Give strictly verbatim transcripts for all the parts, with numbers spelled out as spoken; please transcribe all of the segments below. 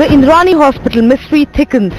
The Indrani Hospital mystery thickens.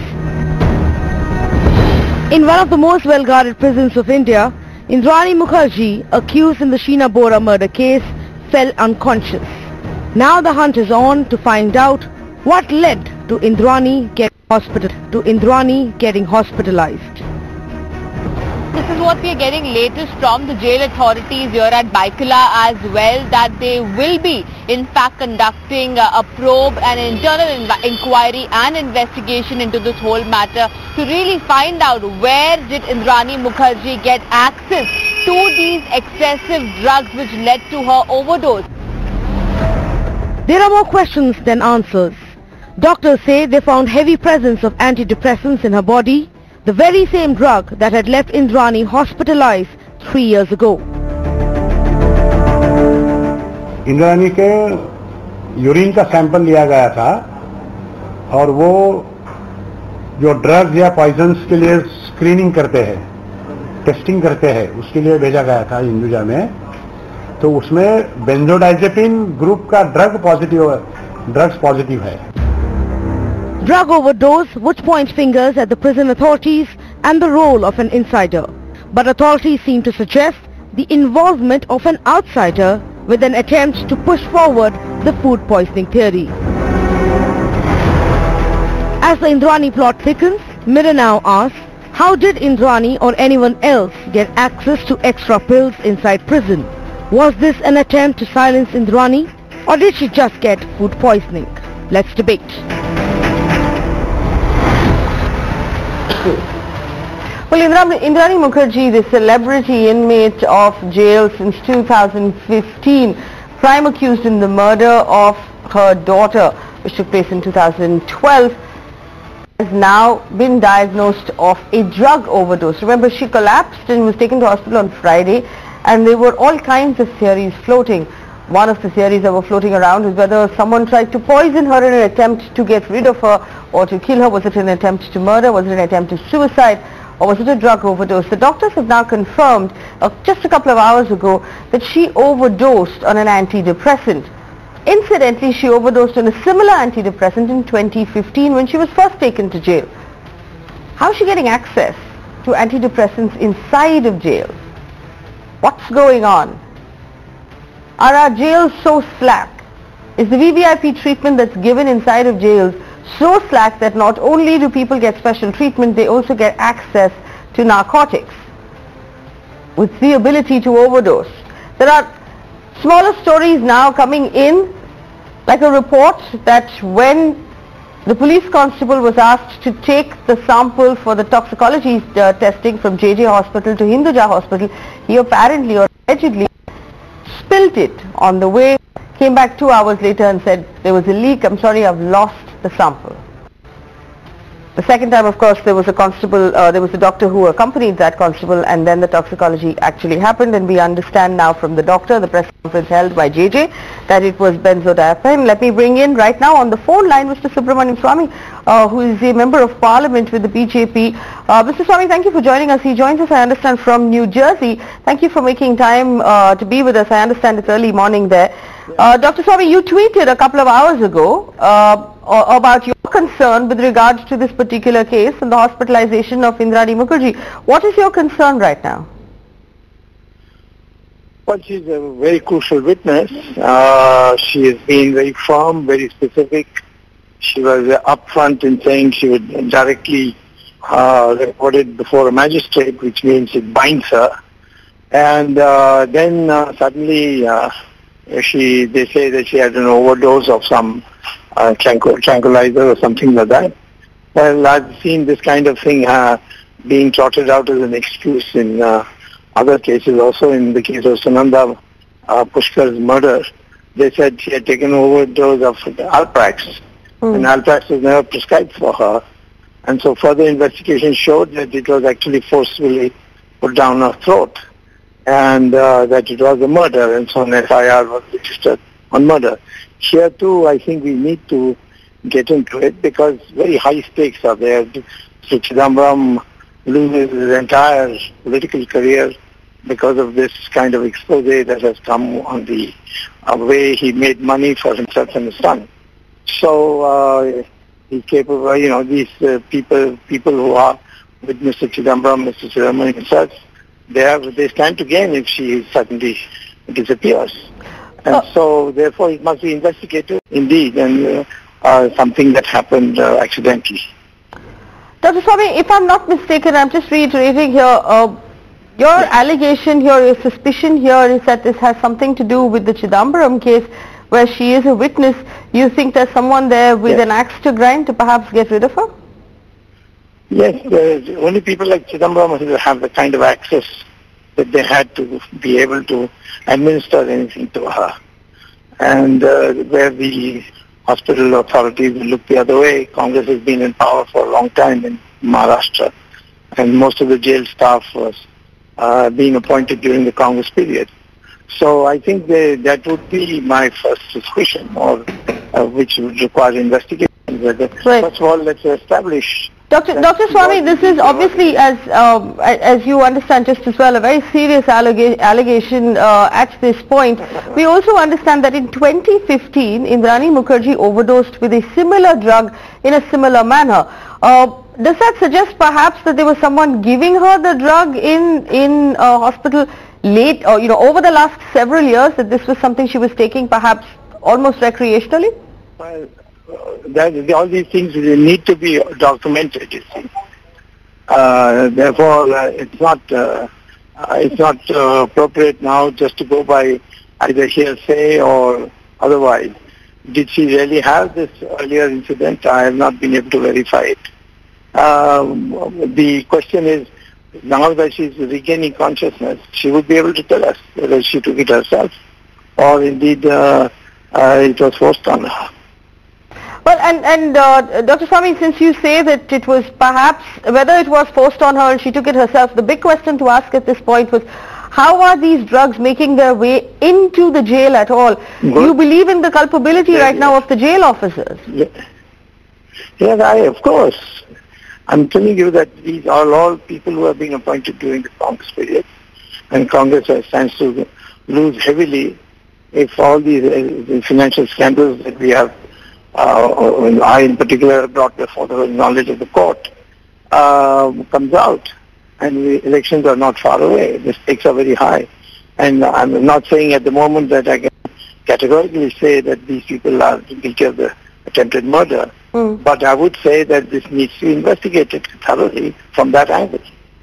In one of the most well-guarded prisons of India, Indrani Mukherjee, accused in the Sheena Bora murder case, fell unconscious. Now the hunt is on to find out what led to Indrani getting hospital to Indrani getting hospitalized. This is what we are getting latest from the jail authorities here at Baikula as well, that they will be in fact conducting a, a probe, an internal inv inquiry and investigation into this whole matter to really find out where did Indrani Mukherjee get access to these excessive drugs which led to her overdose. There are more questions than answers. Doctors say they found heavy presence of antidepressants in her body, the very same drug that had left Indrani hospitalized three years ago. Indrani के urine का sample लिया गया था और वो जो drugs या poisons के लिए स्क्रीनिंग करते हैं, टेस्टिंग करते हैं, उसके लिए भेजा गया था हिंदुजा में. तो उसमें बेंजोडाइजेपिन ग्रुप का ड्रग पॉजिटिव ड्रग्स पॉजिटिव है. Drug overdose which points fingers at the prison authorities and the role of an insider. But authorities seem to suggest the involvement of an outsider with an attempt to push forward the food poisoning theory. As the Indrani plot thickens, Mirror now asks, how did Indrani or anyone else get access to extra pills inside prison? Was this an attempt to silence Indrani, or did she just get food poisoning? Let's debate. Well, Indrani, Indrani Mukherjee, the celebrity inmate of jail since two thousand fifteen, prime accused in the murder of her daughter, which took place in two thousand twelve, has now been diagnosed of a drug overdose. Remember, she collapsed and was taken to hospital on Friday, and there were all kinds of theories floating. One of the theories that were floating around is whether someone tried to poison her in an attempt to get rid of her or to kill her. Was it an attempt to murder? Was it an attempt to suicide? Or was it a drug overdose? The doctors have now confirmed uh, just a couple of hours ago that she overdosed on an antidepressant. Incidentally, she overdosed on a similar antidepressant in twenty fifteen when she was first taken to jail. How is she getting access to antidepressants inside of jails? What's going on? Are our jails so slack? Is the V V I P treatment that's given inside of jails so slack that not only do people get special treatment, they also get access to narcotics with the ability to overdose? There are smaller stories now coming in, like a report that when the police constable was asked to take the sample for the toxicology uh, testing from J J Hospital to Hinduja Hospital, he apparently or allegedly spilt it on the way, came back two hours later and said, there was a leak, I'm sorry, I've lost the sample. The second time, of course, there was a constable, uh, there was a doctor who accompanied that constable, and then the toxicology actually happened, and we understand now from the doctor, the press conference held by J J, that it was benzodiazepine. Let me bring in right now on the phone line Mister Subramanian Swamy, uh, who is a member of parliament with the B J P. Uh, Mister Swamy, thank you for joining us. He joins us, I understand, from New Jersey. Thank you for making time uh, to be with us. I understand it's early morning there. Uh, Doctor Swamy, you tweeted a couple of hours ago uh, about your concern with regards to this particular case and the hospitalization of Indrani Mukherjee. What is your concern right now? Well, she's a very crucial witness. Uh, she has been very firm, very specific. She was uh, upfront in saying she would directly uh, report it before a magistrate, which means it binds her. And uh, then uh, suddenly uh, she, they say that she had an overdose of some uh, tranquil tranquilizer or something like that. Well, I've seen this kind of thing uh, being trotted out as an excuse in uh, other cases. Also in the case of Sunanda uh, Pushkar's murder, they said she had taken an overdose of Alprax, mm. and Alprax was never prescribed for her. And so further investigation showed that it was actually forcefully put down her throat, and uh, that it was a murder, and so an F I R was registered on murder. Here too, I think we need to get into it because very high stakes are there. So Chidambaram loses his entire political career because of this kind of expose that has come on the uh, way he made money for himself and his son. So uh, He's capable, you know, these uh, people people who are with Mister Chidambaram, Mister Chidambaram himself, they have they stand to gain if she suddenly disappears. And oh. so, therefore, it must be investigated indeed, and uh, uh, something that happened uh, accidentally. Doctor Swami, if I'm not mistaken, I'm just reiterating here, uh, your allegation here, your suspicion here is that this has something to do with the Chidambaram case, where she is a witness. You think there's someone there with yes. an axe to grind to perhaps get rid of her? Yes, uh, only people like Chidambaram have the kind of access that they had to be able to administer anything to her. And uh, where the hospital authorities will look the other way, Congress has been in power for a long time in Maharashtra, and most of the jail staff was uh, being appointed during the Congress period. So I think they, that would be my first suspicion, or uh, which would require investigation. Whether, right. First of all, let's establish. Doctor Doctor Swami, this is obviously, as um, as you understand just as well, a very serious allega allegation uh, at this point. We also understand that in twenty fifteen, Indrani Mukherjee overdosed with a similar drug in a similar manner. Uh, does that suggest perhaps that there was someone giving her the drug in in a hospital late, or you know, over the last several years, that this was something she was taking perhaps almost recreationally? Well, that, all these things need to be documented, you see. Uh, therefore, uh, it's not uh, uh, it's not uh, appropriate now just to go by either hearsay or otherwise. Did she really have this earlier incident? I have not been able to verify it. Um, the question is, now that she's regaining consciousness, she would be able to tell us whether she took it herself or indeed uh, uh, it was forced on her. Well, and, and uh, Doctor Swami, since you say that it was perhaps, whether it was forced on her and she took it herself, the big question to ask at this point was, how are these drugs making their way into the jail at all? Good. Do you believe in the culpability yes, right yes. now of the jail officers? Yes, yes I, of course. I'm telling you that these are all people who have been appointed during the Congress period, and Congress stands to lose heavily if all these uh, the financial scandals that we have, uh, I in particular brought before the knowledge of the court, uh, comes out, and the elections are not far away. The stakes are very high, and I'm not saying at the moment that I can categorically say that these people are guilty of the attempted murder. Mm. But I would say that this needs to be investigated thoroughly from that angle.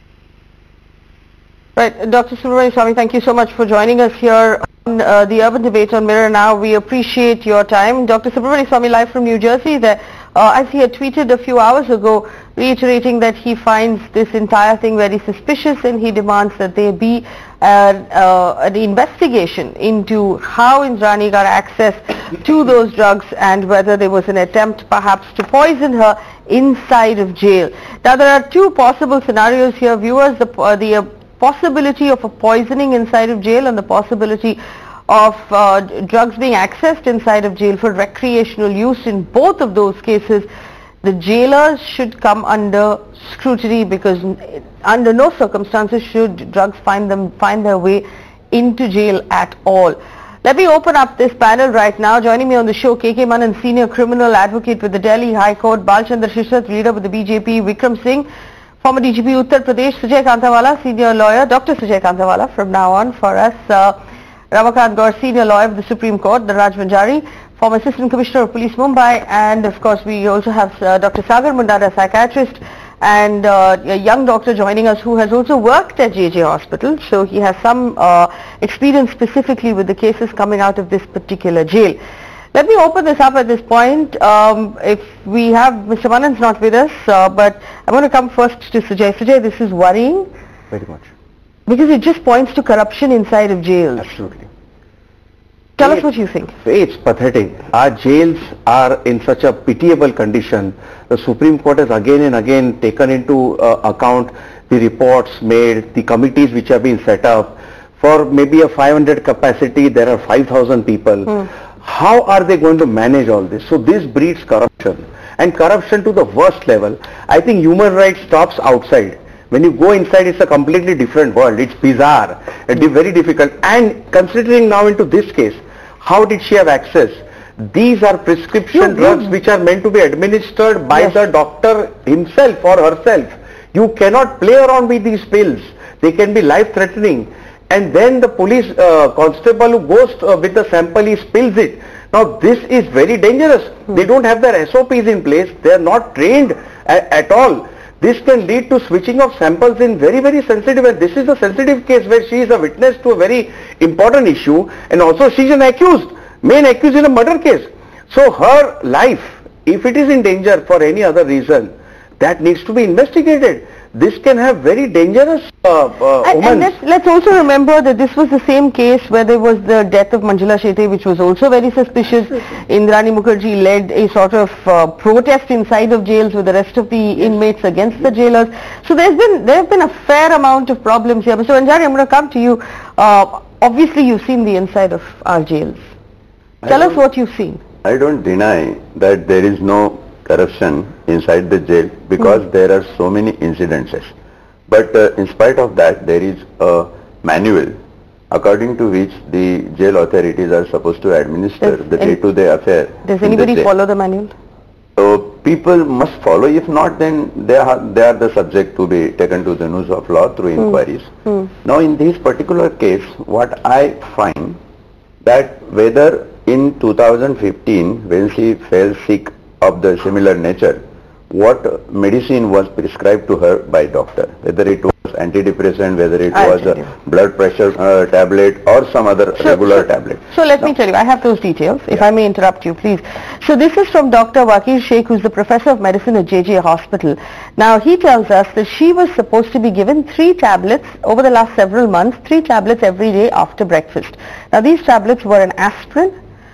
Right. Doctor Subramanian Swamy, thank you so much for joining us here on uh, the Urban Debate on Mirror Now. We appreciate your time. Doctor Subramanian Swamy, live from New Jersey, that, uh, as he had tweeted a few hours ago, reiterating that he finds this entire thing very suspicious, and he demands that there be uh, uh, an investigation into how Indrani got access to those drugs and whether there was an attempt perhaps to poison her inside of jail. Now, there are two possible scenarios here, viewers. The, uh, the uh, possibility of a poisoning inside of jail and the possibility of uh, drugs being accessed inside of jail for recreational use. In both of those cases, the jailers should come under scrutiny, because under no circumstances should drugs find them find their way into jail at all. Let me open up this panel right now. Joining me on the show, K K Manan, senior criminal advocate with the Delhi High Court; Balchandra Shishnath, leader with the B J P; Vikram Singh, former D G P Uttar Pradesh; Sujay Kantawala, senior lawyer, Doctor Sujay Kantawala from now on for us; uh, Ramakant Gaur, senior lawyer of the Supreme Court; Dhanraj Manjari, former Assistant Commissioner of Police, Mumbai; and of course we also have uh, Doctor Sagar Mundada, psychiatrist, and uh, a young doctor joining us who has also worked at J J Hospital, so he has some uh, experience specifically with the cases coming out of this particular jail. Let me open this up at this point. Um, if we have, Mister Manan's not with us, uh, but I want to come first to Sujay. Sujay, this is worrying. Very much. Because it just points to corruption inside of jails. Absolutely. Tell us what you think. It's pathetic. Our jails are in such a pitiable condition. The Supreme Court has again and again taken into uh, account the reports made, the committees which have been set up. For maybe a five hundred capacity, there are five thousand people. Hmm. How are they going to manage all this? So this breeds corruption, and corruption to the worst level. I think human rights stops outside. When you go inside, it's a completely different world. It's bizarre, it's very difficult. And considering now into this case, how did she have access? these are prescription You- drugs you- which are meant to be administered by Yes. the doctor himself or herself. You cannot play around with these pills. They can be life-threatening. And then the police uh, constable who goes uh, with the sample, he spills it. Now this is very dangerous. Hmm. They don't have their S O Ps in place. They are not trained a- at all. This can lead to switching of samples in very, very sensitive, and this is a sensitive case where she is a witness to a very important issue, and also she is an accused, main accused in a murder case. So her life, if it is in danger for any other reason, that needs to be investigated. This can have very dangerous uh, uh, And, and women. let's, let's also remember that this was the same case where there was the death of Manjula Shetty, which was also very suspicious. Indrani Mukherjee led a sort of uh, protest inside of jails with the rest of the inmates against the jailers. So there's been there have been a fair amount of problems here. Mister Vanjari, I'm going to come to you. Uh, obviously, you've seen the inside of our jails. Tell us what you've seen. I don't deny that there is no corruption inside the jail because mm. there are so many incidences. But uh, in spite of that, there is a manual according to which the jail authorities are supposed to administer Does the day-to-day affair. Does anybody the follow the manual? So people must follow. If not, then they are, they are the subject to be taken to the notice of law through mm. inquiries. Mm. Now in this particular case, what I find that whether in two thousand fifteen when she fell sick of the similar nature, what medicine was prescribed to her by doctor, whether it was antidepressant, whether it I'll was tell a you. blood pressure uh, tablet or some other So- regular so- tablet. So let Now- me tell you, I have those details, if Yeah. I may interrupt you, please. So this is from Doctor Wakil Sheikh, who's the professor of medicine at J J Hospital. Now he tells us that she was supposed to be given three tablets over the last several months, three tablets every day after breakfast. Now these tablets were an aspirin,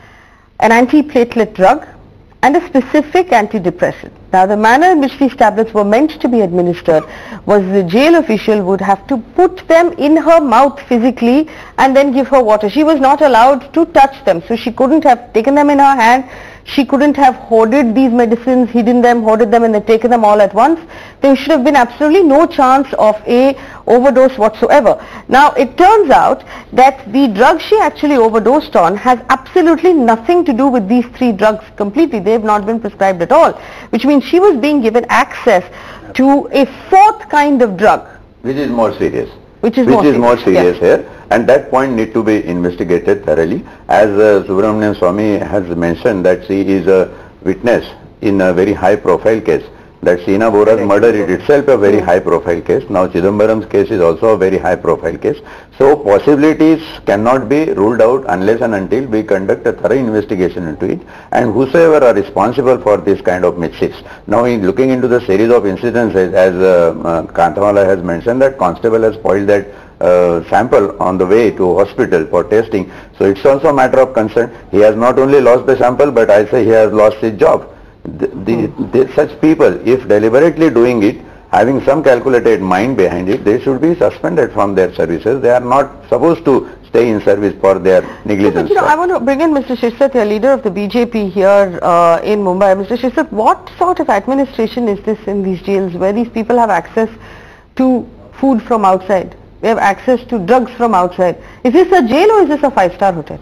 an antiplatelet drug, and a specific antidepressant. Now the manner in which these tablets were meant to be administered was the jail official would have to put them in her mouth physically and then give her water. She was not allowed to touch them, so she couldn't have taken them in her hand. She couldn't have hoarded these medicines, hidden them, hoarded them and then taken them all at once. There should have been absolutely no chance of a overdose whatsoever. Now it turns out that the drug she actually overdosed on has absolutely nothing to do with these three drugs completely. They have not been prescribed at all, which means she was being given access to a fourth kind of drug. Which is more serious. Which is which more is serious, more serious yeah. here, and that point need to be investigated thoroughly. As uh, Subramanian Swamy has mentioned that she is a witness in a very high profile case. That Sheena Bora's murder is itself a very high profile case. Now Chidambaram's case is also a very high profile case. So possibilities cannot be ruled out unless and until we conduct a thorough investigation into it, and whosoever are responsible for this kind of mischiefs. Now in looking into the series of incidents, as, as uh, uh, Kanthamala has mentioned, that constable has spoiled that uh, sample on the way to hospital for testing. So it's also a matter of concern. He has not only lost the sample, but I say he has lost his job. The, the, the, such people, if deliberately doing it, having some calculated mind behind it, they should be suspended from their services. They are not supposed to stay in service for their negligence. You know, I want to bring in Mister Shishrat, a leader of the B J P here uh, in Mumbai. Mister Shishrat, what sort of administration is this in these jails where these people have access to food from outside? They have access to drugs from outside. Is this a jail or is this a five-star hotel?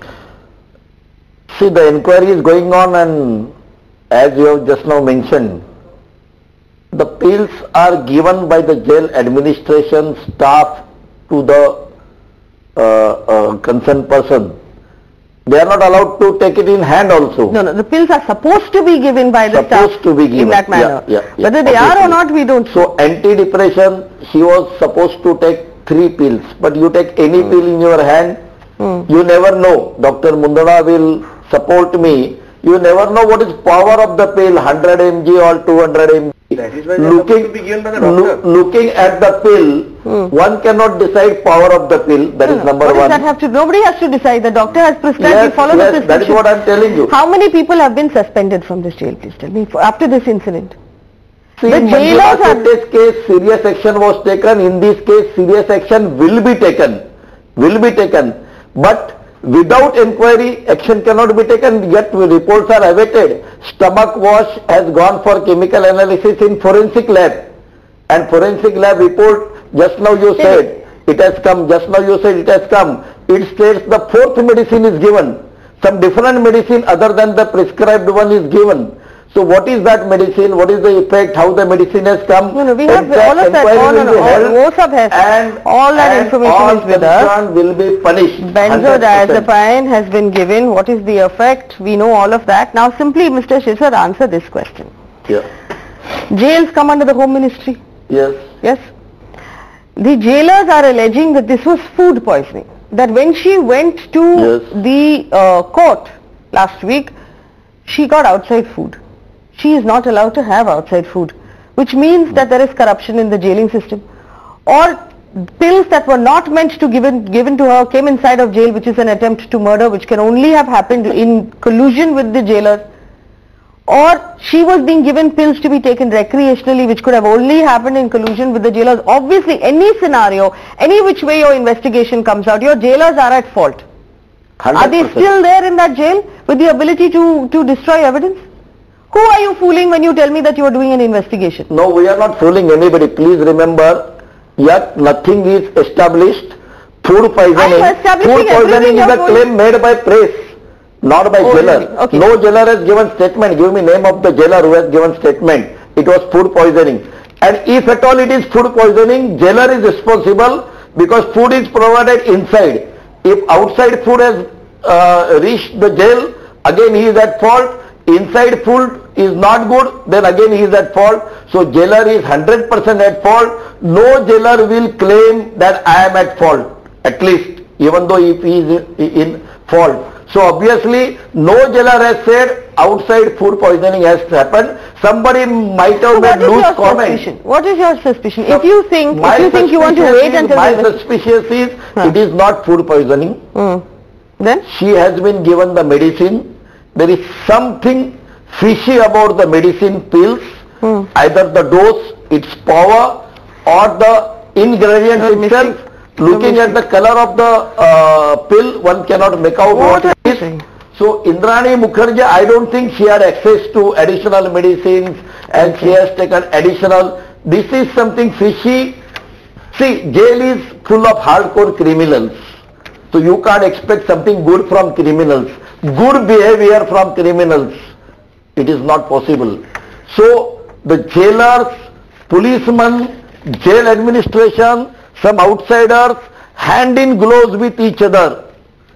See, the inquiry is going on, and as you have just now mentioned, the pills are given by the jail administration staff to the uh, uh, concerned person. They are not allowed to take it in hand also. No, no, the pills are supposed to be given by the Supposed staff to be given. in that manner. Yeah, yeah, yeah. Whether they are or Obviously. not, we don't know. So antidepressant, she was supposed to take three pills, but you take any Hmm. pill in your hand, you never know. Doctor Mundana will support me. You never know what is power of the pill, one hundred milligrams or two hundred milligrams. That is why they are supposed Looking, to be given by the loo- doctor. looking at the pill, one cannot decide power of the pill. That is number What does one. that have to? Nobody has to decide. The doctor has prescribed. Yes, we follow yes, the that prescription. is what I am telling you. How many people have been suspended from this jail? Please tell me for, after this incident. See, The in jailers Manjula are- Shetty's case, serious action was taken. In this case, serious action will be taken. Will be taken. But without inquiry, action cannot be taken. Yet reports are awaited. Stomach wash has gone for chemical analysis in forensic lab. And forensic lab report, just now you said, it has come. Just now you said it has come. It states the fourth medicine is given. some different medicine other than the prescribed one is given. So what is that medicine? What is the effect? How the medicine has come? No, no, we have all of that. All, no, no, all, all, has, and all that and information all is with us. All will be punished. Benzodiazepine has been given. What is the effect? We know all of that. Now simply, Mister Shishar, answer this question. Yeah. Jails come under the Home Ministry. Yes. Yes. The jailers are alleging that this was food poisoning. That when she went to yes. the uh, court last week, she got outside food. She is not allowed to have outside food, which means that there is corruption in the jailing system. Or pills that were not meant to given given to her came inside of jail, which is an attempt to murder, which can only have happened in collusion with the jailer. Or she was being given pills to be taken recreationally, which could have only happened in collusion with the jailers. Obviously, any scenario, any which way your investigation comes out, your jailers are at fault. one hundred percent. Are they still there in that jail with the ability to, to destroy evidence? Who are you fooling when you tell me that you are doing an investigation? No, we are not fooling anybody. Please remember, yet nothing is established. Food poisoning, food poisoning is a claim made by press, not by oh, jailer. Really? Okay. No jailer has given statement. Give me name of the jailer who has given statement. It was food poisoning. And if at all it is food poisoning, jailer is responsible because food is provided inside. If outside food has uh, reached the jail, again he is at fault. Inside food is not good, then again he is at fault. So jailer is one hundred percent at fault. No jailer will claim that I am at fault, at least, even though if he is in fault. So obviously no jailer has said outside food poisoning has happened. Somebody might have so made loose comment. Suspicion? What is your suspicion? So if you think, if you think you want to wait is, until my suspicion is huh. it is not food poisoning. Hmm. Then she has been given the medicine. There is something fishy about the medicine pills, hmm. either the dose, its power, or the ingredients no, itself. missing. Looking no, at the color of the uh, pill, one cannot make out what, what it is. So Indrani Mukherjee, I don't think she had access to additional medicines and okay. she has taken additional. This is something fishy. See, jail is full of hardcore criminals. So you can't expect something good from criminals. Good behavior from criminals. It is not possible. So the jailers, policemen, jail administration, some outsiders, hand in gloves with each other.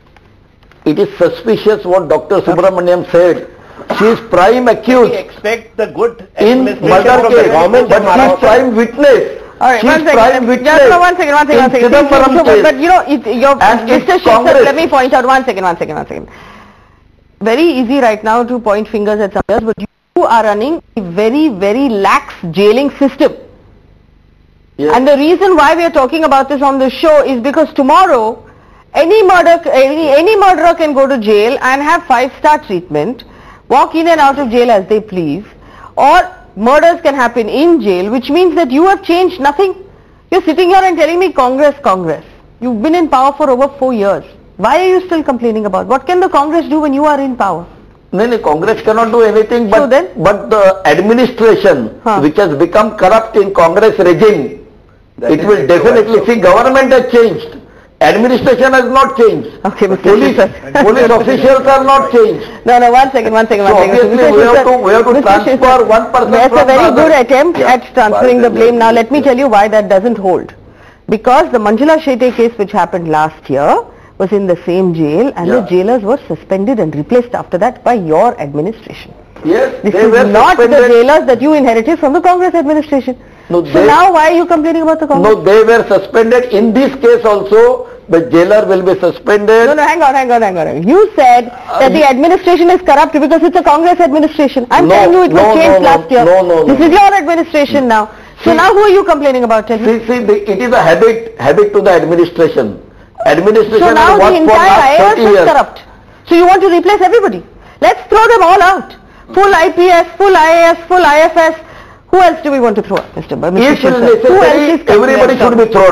It is suspicious what Doctor Subramaniam said. She is prime accused. We expect the good in murder case, but she is prime witness. All right, she one is second. prime witness. Just no, one second, one second, one second. Chidambaram So, case. but you know, it, your, Mister Shishar, let me point out one second, one second, one second. Very easy right now to point fingers at others, but you are running a very, very lax jailing system. Yes. And the reason why we are talking about this on the show is because tomorrow any murder, any, any murderer can go to jail and have five-star treatment, walk in and out of jail as they please, or murders can happen in jail, which means that you have changed nothing. You're sitting here and telling me Congress, Congress. You've been in power for over four years. Why are you still complaining about? What can the Congress do when you are in power? No, no, Congress cannot do anything, but, so then? but the administration, huh. which has become corrupt in Congress regime, that it will definitely, see, government has changed. Administration has not changed. Okay, Mister Police, police officials are not changed. No, no, one second, one second, so one second. Obviously, we have to, we have to transfer one person That's from a very other. good attempt yeah. at transferring the blame. Now, let me tell you why that doesn't hold. Because the Manjula Shetty case, which happened last year, was in the same jail, and yeah. the jailers were suspended and replaced after that by your administration. Yes, this they is were not suspended. the jailers that you inherited from the Congress administration. No, so they, now why are you complaining about the Congress? No, they were suspended. In this case also, the jailer will be suspended. No, no, hang on, hang on, hang on. You said uh, that the administration is corrupt because it's a Congress administration. I'm no, telling you it was no, changed no, last year. No, no, no. This is your administration now. So see, now who are you complaining about? Tell see, see, the, it is a habit, habit to the administration. Administration so now has the worked for last entire I A S thirty is years. corrupt. So you want to replace everybody. Let's throw them all out. Full I P S, full I A S, full I F S. Who else do we want to throw out, Mister Mister If necessary, everybody should be thrown out.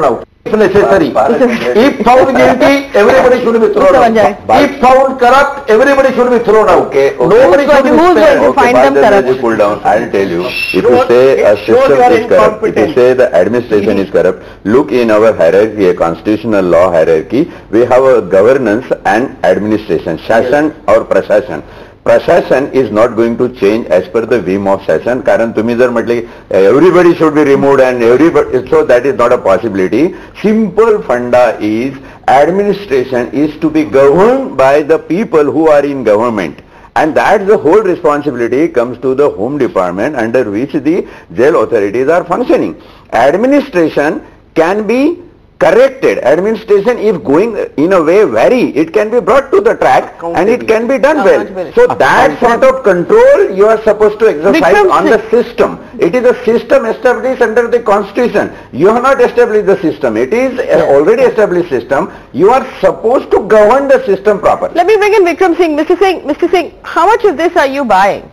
if necessary. If found guilty, everybody should be thrown out. If found corrupt, everybody should be thrown out. Okay, okay. Nobody Who's should be going to- who's spared. going to find them corrupt? Just cool down. I'll tell you. If you shows- say a it shows system your is corrupt, if you incompetence. say the administration is corrupt, look in our hierarchy, a constitutional law hierarchy, we have a governance and administration, Shashan or Prashashan. Prashashan is not going to change as per the whim of Shashan. Karan tumhi jar matle everybody should be removed and everybody, so that is not a possibility. Simple funda is administration is to be governed by the people who are in government. And that the whole responsibility comes to the Home Department under which the jail authorities are functioning. Administration can be corrected. Administration, if going in a way vary, it can be brought to the track and it can be done well. So that sort of control you are supposed to exercise Vikram on the Singh. system. It is a system established under the constitution. You have not established the system. It is an already established system. You are supposed to govern the system properly. Let me bring in Vikram Singh. Mister Singh, Mister Singh, how much of this are you buying?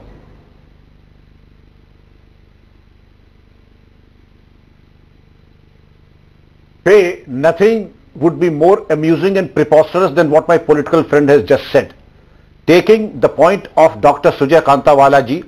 Hey, nothing would be more amusing and preposterous than what my political friend has just said. Taking the point of Doctor Sujay Kantawala ji,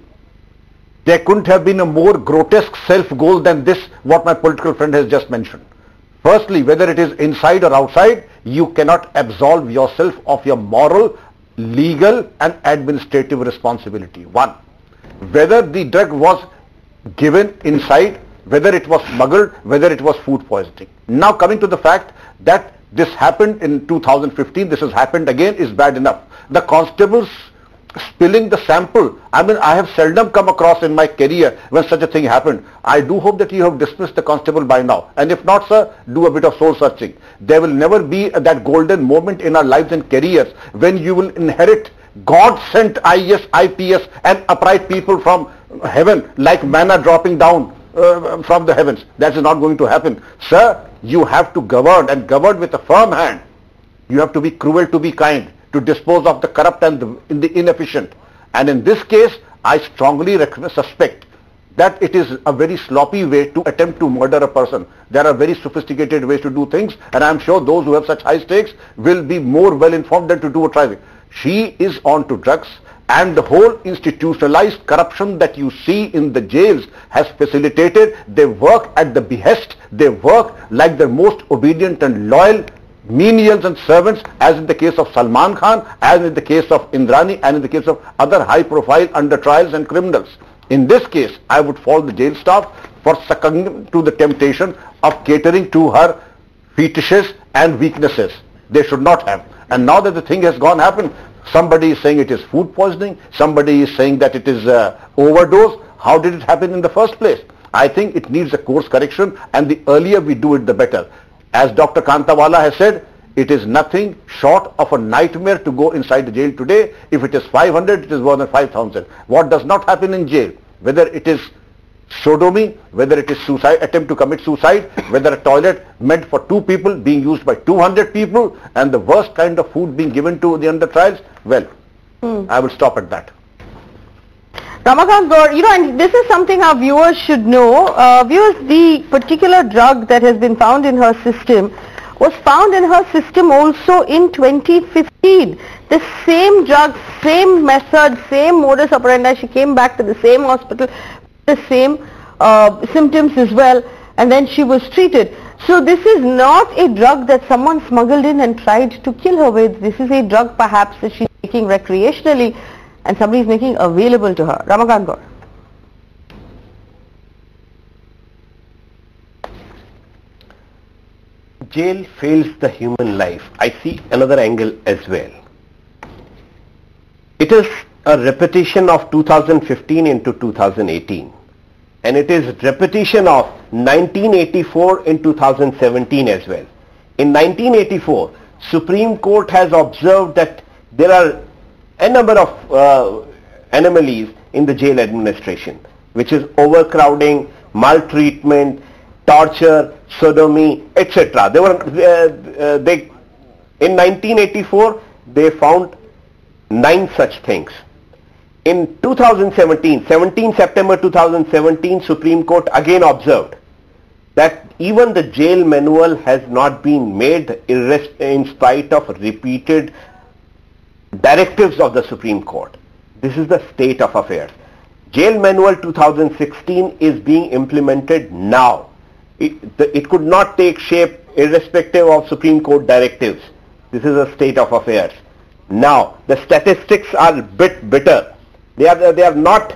there couldn't have been a more grotesque self-goal than this, what my political friend has just mentioned. Firstly, whether it is inside or outside, you cannot absolve yourself of your moral, legal and administrative responsibility. One, whether the drug was given inside, whether it was smuggled, whether it was food poisoning. Now coming to the fact that this happened in two thousand fifteen, this has happened again, is bad enough. The constables spilling the sample, I mean, I have seldom come across in my career when such a thing happened. I do hope that you have dismissed the constable by now. And if not, sir, do a bit of soul searching. There will never be that golden moment in our lives and careers when you will inherit God-sent I A S, I P S and upright people from heaven like manna dropping down Uh, from the heavens. That is not going to happen. Sir, you have to govern and govern with a firm hand. You have to be cruel to be kind, to dispose of the corrupt and the, in the inefficient. And in this case, I strongly suspect that it is a very sloppy way to attempt to murder a person. There are very sophisticated ways to do things, and I am sure those who have such high stakes will be more well informed than to do a traffic. She is on to drugs. And the whole institutionalized corruption that you see in the jails has facilitated. They work at the behest. They work like the most obedient and loyal menials and servants, as in the case of Salman Khan, as in the case of Indrani, and in the case of other high-profile under trials and criminals. In this case, I would fault the jail staff for succumbing to the temptation of catering to her fetishes and weaknesses. They should not have. And now that the thing has gone happened, somebody is saying it is food poisoning, somebody is saying that it is uh, overdose. How did it happen in the first place? I think it needs a course correction, and the earlier we do it, the better. As Doctor Kantawala has said, it is nothing short of a nightmare to go inside the jail today. If it is five hundred, it is more than five thousand. What does not happen in jail? Whether it is sodomy, whether it is suicide, attempt to commit suicide, whether a toilet meant for two people being used by two hundred people, and the worst kind of food being given to the under trials, well, hmm. I will stop at that. Ramakant Gaur, you know, and this is something our viewers should know. Uh, viewers, the particular drug that has been found in her system was found in her system also in twenty fifteen. The same drug, same method, same modus operandi. She came back to the same hospital, the same uh, symptoms as well, and then she was treated. So this is not a drug that someone smuggled in and tried to kill her with. This is a drug perhaps that she's taking recreationally and somebody is making available to her. Ramakant Gaur. Jail fails the human life. I see another angle as well. It is a repetition of two thousand fifteen into two thousand eighteen, and it is repetition of nineteen eighty-four in two thousand seventeen as well. In nineteen eighty-four, Supreme Court has observed that there are a number of uh, anomalies in the jail administration, which is overcrowding, maltreatment, torture, sodomy, et cetera. They were uh, uh, they in nineteen eighty-four they found nine such things. In two thousand seventeen, seventeenth September two thousand seventeen, Supreme Court again observed that even the jail manual has not been made in spite of repeated directives of the Supreme Court. This is the state of affairs. Jail manual two thousand sixteen is being implemented now. It, the, it could not take shape irrespective of Supreme Court directives. This is a state of affairs. Now, the statistics are a bit bitter. They are, they are not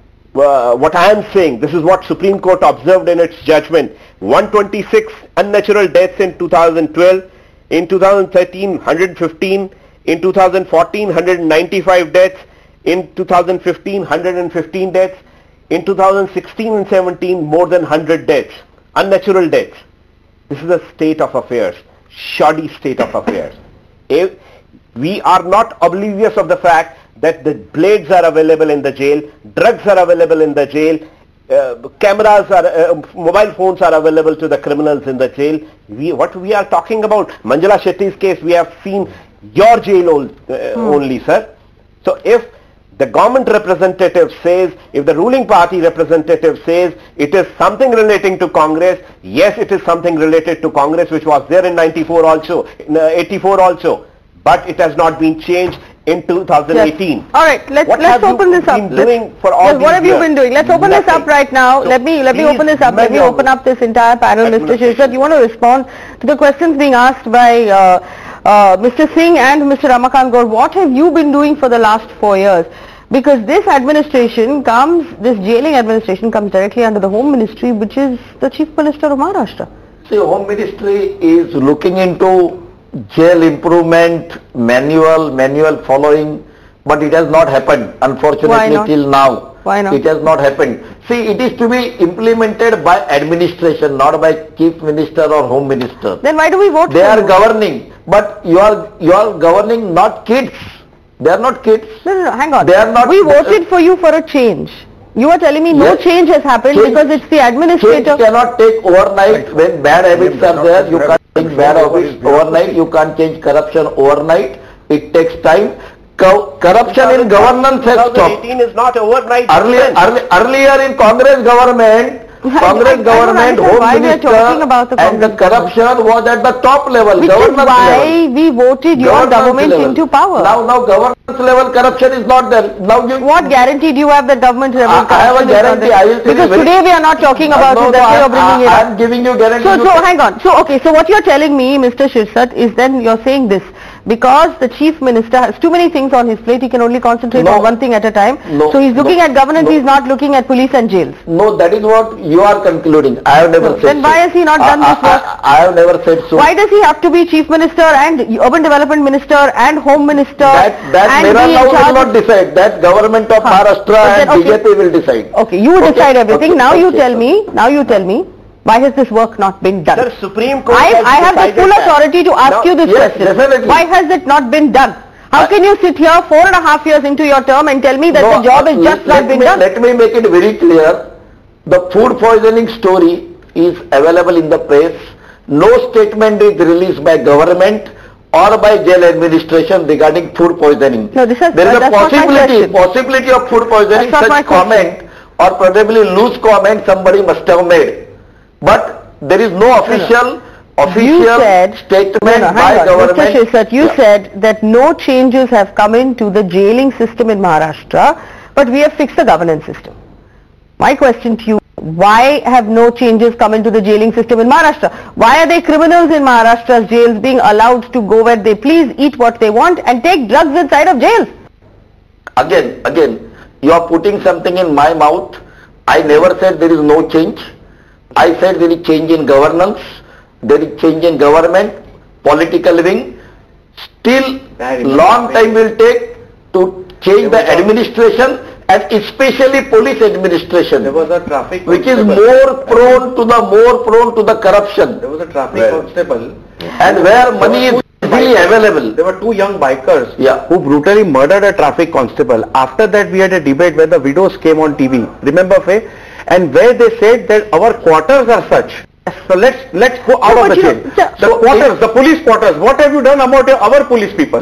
uh, what I am saying. This is what Supreme Court observed in its judgment. one hundred twenty-six unnatural deaths in two thousand twelve, in two thousand thirteen one hundred fifteen, in two thousand fourteen one hundred ninety-five deaths, in two thousand fifteen one hundred fifteen deaths, in two thousand sixteen and seventeen more than one hundred deaths, unnatural deaths. This is a state of affairs, shoddy state of affairs. If we are not oblivious of the fact that the blades are available in the jail, drugs are available in the jail, uh, cameras are, uh, mobile phones are available to the criminals in the jail. We, what we are talking about, Manjula Shetty's case, we have seen your jail old, uh, hmm. only, sir. So if the government representative says, if the ruling party representative says it is something relating to Congress, yes, it is something related to Congress, which was there in ninety-four also, in eighty-four also, but it has not been changed in two thousand eighteen. Yes. All right, let's what let's open this up. Been doing for all yes, what have years? you been doing? Let's open Nothing. this up right now. So let me let me open this up. Let me open up this entire panel, Mister Shirsat. You want to respond to the questions being asked by uh, uh, Mister Singh and Mister Ramakant Gaur. What have you been doing for the last four years? Because this administration comes, this jailing administration comes directly under the Home Ministry, which is the Chief Minister of Maharashtra. See, Home Ministry is looking into jail improvement, manual, manual following, but it has not happened, unfortunately, not? till now. Why not? It has not happened. See, it is to be implemented by administration, not by Chief Minister or Home Minister. Then why do we vote They for are you? governing, but you are, you are governing not kids. They are not kids. No, no, no, hang on. They are not. We voted for you for a change. You are telling me no Yes. change has happened Change- because it's the administrator. Change cannot take overnight. When bad habits are there, you can't change bad habits overnight. You can't change corruption overnight. It takes time. Co- corruption in governance has twenty stopped. eighteen is not overnight. Earlier, early, earlier in Congress government, Congress I don't government, understand Home why we are Minister, talking about the and the Congress corruption was at the top level, Which is governance why level. we voted your Governance government level. into power. Now, now governance level corruption is not there. Now you. What guarantee do you have that government level I- I have a corruption is not guarantee. there? I will tell you Because very- today we are not talking about no, it, that's no, why I, you're bringing it I, up. I am giving you guarantee. So, you so can- hang on. So, okay, so what you're telling me, Mister Shirsat, is then you're saying this. Because the Chief Minister has too many things on his plate, he can only concentrate No. on one thing at a time. No. So he's looking No. at governance, No. he's not looking at police and jails. No, that is what you are concluding. I have never No, said then so. why has he not done I, this work? I, I, I have never said so. Why does he have to be Chief Minister and Urban Development Minister and Home Minister? That, that and Mera be in Rao charge will of- not decide. That government of Huh. Maharashtra But then, and okay. B J P will decide. Okay, you Okay, decide everything. okay, now you okay, tell okay. me, now you tell me, why has this work not been done? Sir, Supreme Court I, has I have the decided full that. authority to ask Now, you this yes, question. definitely. Why has it not been done? How can you sit here four and a half years into your term and tell me that No, the job is let- just not let been me, done? Let me make it very clear. The food poisoning story is available in the press. No statement is released by government or by jail administration regarding food poisoning. No, this is- there is a that's not my possibility, question. possibility of food poisoning. That's not my Such comment or probably loose comment somebody must have made. But there is no official official You said, statement no, no, by hang on, government. Mister Shirsat, you Yeah. said that no changes have come into the jailing system in Maharashtra, but we have fixed the governance system. My question to you, why have no changes come into the jailing system in Maharashtra? Why are they criminals in Maharashtra's jails being allowed to go where they please, eat what they want and take drugs inside of jails? Again, again, you are putting something in my mouth. I never said there is no change. I said there is change in governance, there is change in government, political wing. Still, long time will take to change the administration and especially police administration. There was a traffic which is constable. more prone to the more prone to the corruption. There was a traffic Well. constable. And where money is easily available. There were two young bikers. Yeah. Who brutally murdered a traffic constable. After that, we had a debate where the widows came on T V. Remember, Faye? And where they said that our quarters are such. So let's let's go out No, of but the you chain. know, sir, The so quarters, if- the police quarters. What have you done about our police people?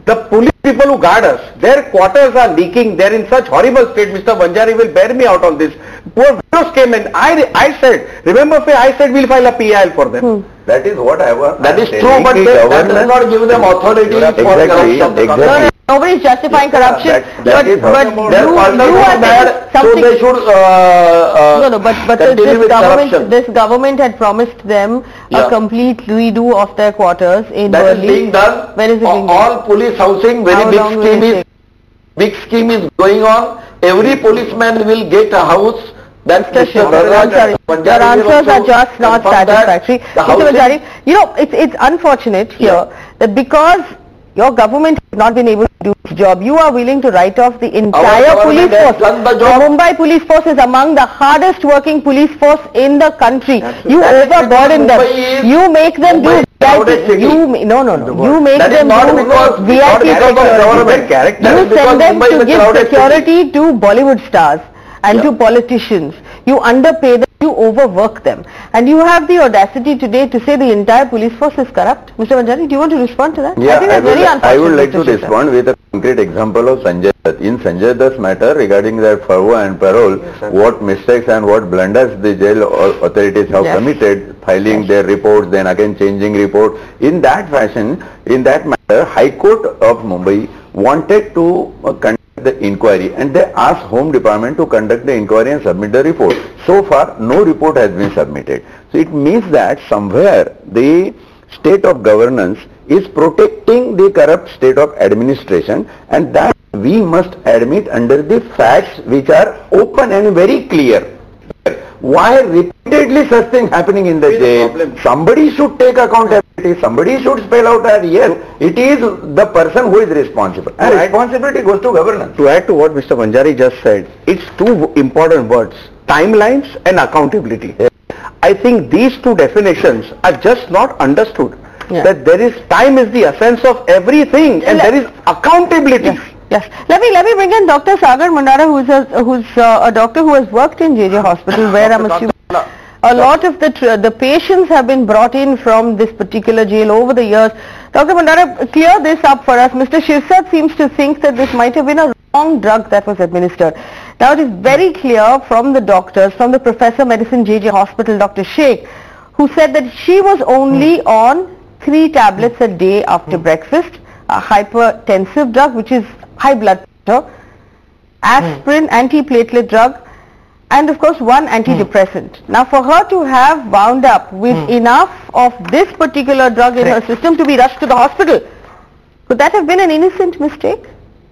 The police people who guard us, their quarters are leaking. They're in such horrible state. Mister Vanjari will bear me out on this. Poor fellows came and I, I said, remember, I said we'll file a P I L for them. Hmm. That is what I was. That is true, but they, that does not give them authority for exactly, corruption. exactly. No, no, nobody is justifying corruption, that- that but, is but how- Their you, partners you are are bad, saying so something. they should uh, uh, No, no, but, but this, continue this with government, corruption. this government had promised them Yeah. a complete redo of their quarters in That is Worli. being done. When is it being All done? police housing, very How big long will scheme it is take? big scheme is going on. Every policeman will get a house. That's Mister Mister Shah, Bharat I'm sorry. and Your Vanjari will answers are also just not confirm that satisfactory. the Mister housing- Vanjari, you know, it's, it's unfortunate here that because your government has not been able to do its job, you are willing to write off the entire police government has force. done the The job. Mumbai police force is among the hardest working police force in the country. You That is overburden them. because Mumbai is- You make them do Mumbai is the crowded V I P. city. You ma- no no no. You make That is them not do because- V I P not because of security. government. Character. That is You because send them Mumbai is to a give crowded security to Bollywood stars and Yeah. to politicians. You underpay them, you overwork them. And you have the audacity today to say the entire police force is corrupt. Mister Vanjari, do you want to respond to that? Yeah, I think that's would, very unfortunate. I would like to Mister Shah. respond with a concrete example of Sanjay Dutt. In Sanjay Dutt's matter regarding their furlough and parole, what mistakes and what blunders the jail au- authorities have Yes. committed, filing their reports, then again changing report. In that fashion, in that matter, High Court of Mumbai wanted to uh, conduct the inquiry and they asked Home Department to conduct the inquiry and submit the report. So far, no report has been submitted. So it means that somewhere the state of governance is protecting the corrupt state of administration, and that we must admit under the facts which are open and very clear. Why repeatedly such things happening in the jail? Somebody should take accountability. Somebody should spell out that yes, it is the person who is responsible. And Right. responsibility goes to governance. To add to what Mister Vanjari just said, it's two important words, timelines and accountability. I think these two definitions are just not understood. Yeah. That there is, time is the essence of everything and Let- there is accountability. Yes, yes. Let me let me bring in Doctor Sagar Mandara, who is a who's uh, a doctor who has worked in J J Hospital, where I'm assuming a lot of the tr the patients have been brought in from this particular jail over the years. Doctor Mandara, clear this up for us. Mister Shivsat seems to think that this might have been a wrong drug that was administered. Now it is very clear from the doctors, from the Professor Medicine J J Hospital, Doctor Sheikh, who said that she was only on three tablets a day after breakfast, a hypertensive drug which is high blood pressure, aspirin, antiplatelet drug, and of course one antidepressant. Now for her to have wound up with enough of this particular drug in her system to be rushed to the hospital, could that have been an innocent mistake?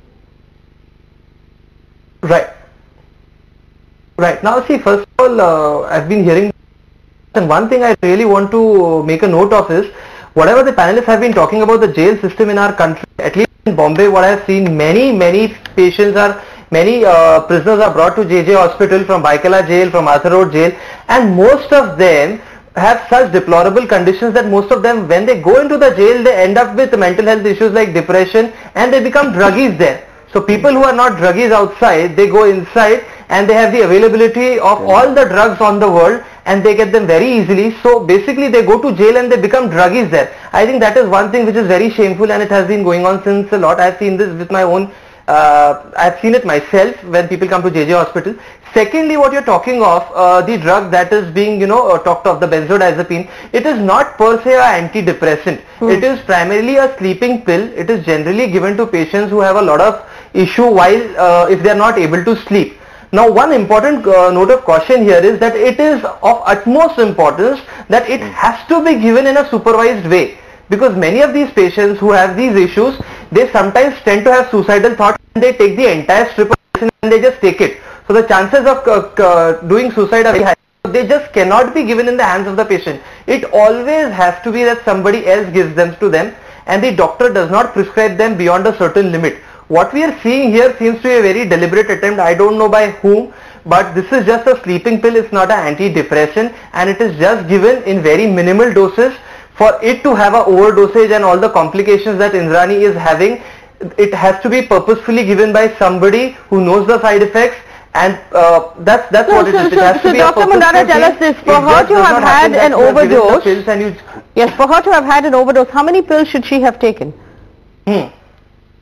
Right. Right. Now see, first of all, uh, I've been hearing, and one thing I really want to make a note of is, whatever the panelists have been talking about the jail system in our country, at least in Bombay, what I have seen, many, many patients are, many uh, prisoners are brought to J J Hospital from Baikala jail, from Arthur Road jail, and most of them have such deplorable conditions that most of them, when they go into the jail, they end up with mental health issues like depression, and they become druggies there. So people who are not druggies outside, they go inside and they have the availability of all the drugs on the world and they get them very easily. So basically they go to jail and they become druggies there. I think that is one thing which is very shameful, and it has been going on since a lot. I have seen this with my own, uh, I have seen it myself when people come to J J Hospital. Secondly, what you're talking of, uh, the drug that is being, you know, uh, talked of, the benzodiazepine, it is not per se an antidepressant. Hmm. It is primarily a sleeping pill. It is generally given to patients who have a lot of issue while uh, if they are not able to sleep. Now one important uh, note of caution here is that it is of utmost importance that it has to be given in a supervised way, because many of these patients who have these issues, they sometimes tend to have suicidal thoughts and they take the entire strip of medicine and they just take it. So the chances of uh, uh, doing suicide are very high. They just cannot be given in the hands of the patient. It always has to be that somebody else gives them to them, and the doctor does not prescribe them beyond a certain limit. What we are seeing here seems to be a very deliberate attempt. I don't know by whom, but this is just a sleeping pill. It's not an antidepressant, and it is just given in very minimal doses. For it to have a overdosage and all the complications that Indrani is having, it has to be purposefully given by somebody who knows the side effects, and uh, that's that's No, what so- it is. It so- has so to be a Doctor purposeful Mandara, tell thing. us this, for It her just to does have not happen had that an you are given the overdose- pills and you, Yes, for her to have had an overdose, how many pills should she have taken? Hmm.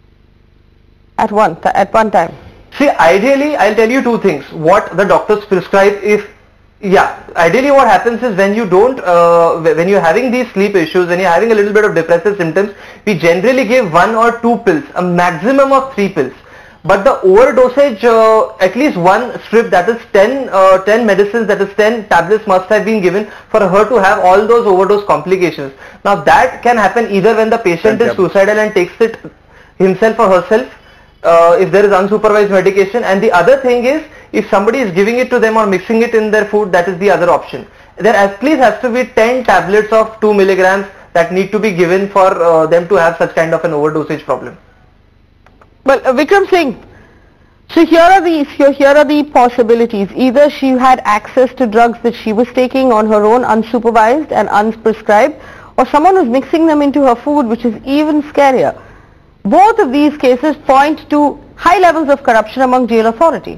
at one, at one time? See, ideally, I'll tell you two things. What the doctors prescribe if, yeah, ideally what happens is when you don't, uh, when you're having these sleep issues, when you're having a little bit of depressive symptoms, we generally give one or two pills, a maximum of three pills. But the overdosage, uh, at least one strip, that is ten, uh, ten medicines, that is ten tablets must have been given for her to have all those overdose complications. Now that can happen either when the patient is suicidal and takes it himself or herself, uh, if there is unsupervised medication, and the other thing is if somebody is giving it to them or mixing it in their food, that is the other option. There at least has to be ten tablets of two milligrams that need to be given for uh, them to have such kind of an overdosage problem. Well, uh, Vikram Singh, so here are the here, here are the possibilities. Either she had access to drugs that she was taking on her own, unsupervised and unprescribed, or someone was mixing them into her food, which is even scarier. Both of these cases point to high levels of corruption among jail authority.